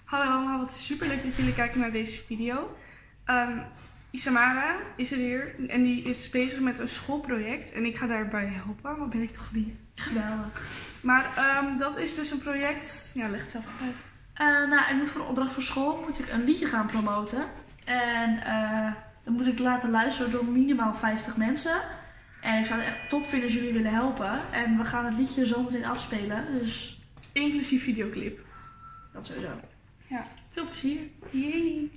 Hallo allemaal, wat super leuk dat jullie kijken naar deze video. Isamara is er weer en die is bezig met een schoolproject en ik ga daarbij helpen. Wat ben ik toch lief? Geweldig. Maar dat is dus een project, ja, leg het zelf uit. Nou, ik moet voor een opdracht voor school moet ik een liedje gaan promoten. En dat moet ik laten luisteren door minimaal 50 mensen. En ik zou het echt top vinden als jullie willen helpen. En we gaan het liedje zo meteen afspelen. Dus Inclusief videoclip. dat sowieso. Ja. Veel plezier. Yay!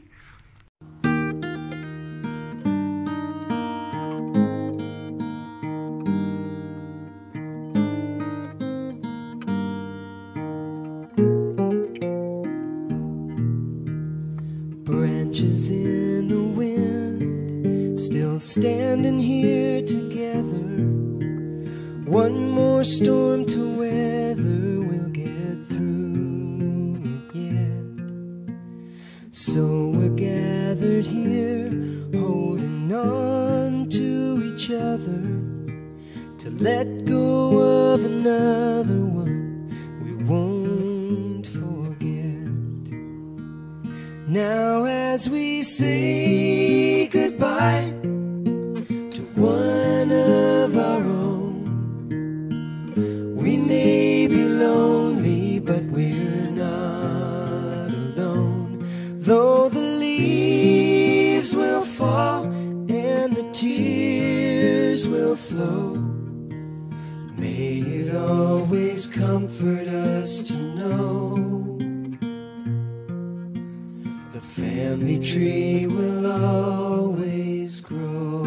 Branches in the wind, still standing here together. One more storm to weather, we'll get through it yet. So we're gathered here, holding on to each other, to let go of another one we won't forget. Now as we say goodbye to one of our own, we may be lonely, but we're not alone. Though the leaves will fall and the tears will flow, may it always comfort us to know the family tree will always grow.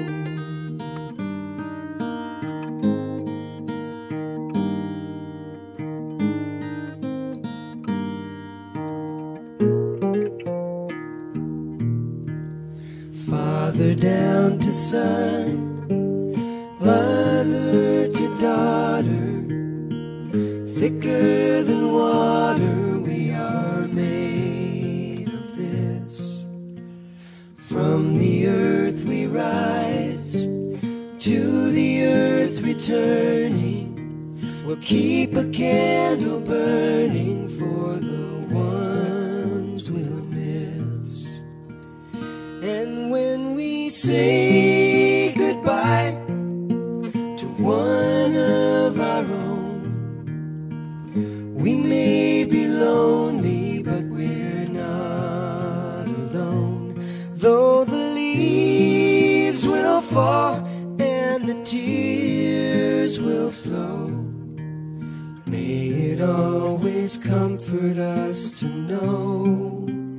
Father down to son, mother to daughter, thicker than water, we are made of this. From the earth we rise, to the earth returning, we'll keep a candle burning for the ones we'll miss. And when we say goodbye to one of our own, we may be lonely, but we're not alone. Though the leaves will fall and the tears will flow, may it always comfort us to know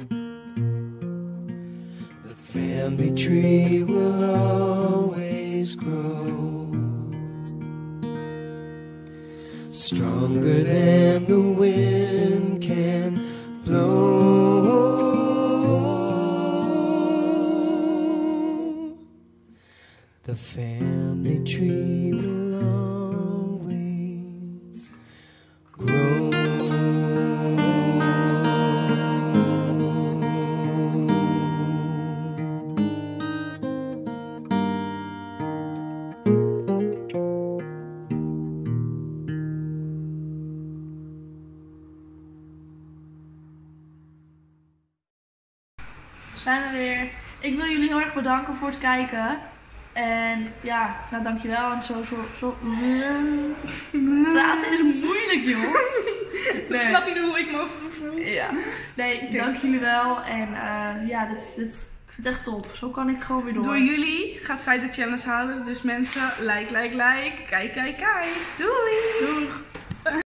the family tree will always grow. Stronger than the wind can blow, the family tree will always grow. Zijn we weer. Ik wil jullie heel erg bedanken voor het kijken. En ja, nou dankjewel. En zo. Praten is moeilijk, joh. Nee. Snap je nu hoe ik me over het voel? Ja. Nee, dank jullie wel. En ja, ik vind het echt top. Zo kan ik gewoon weer door. Door jullie gaat zij de challenge halen. Dus mensen, like. Kijk. Doei! Doeg!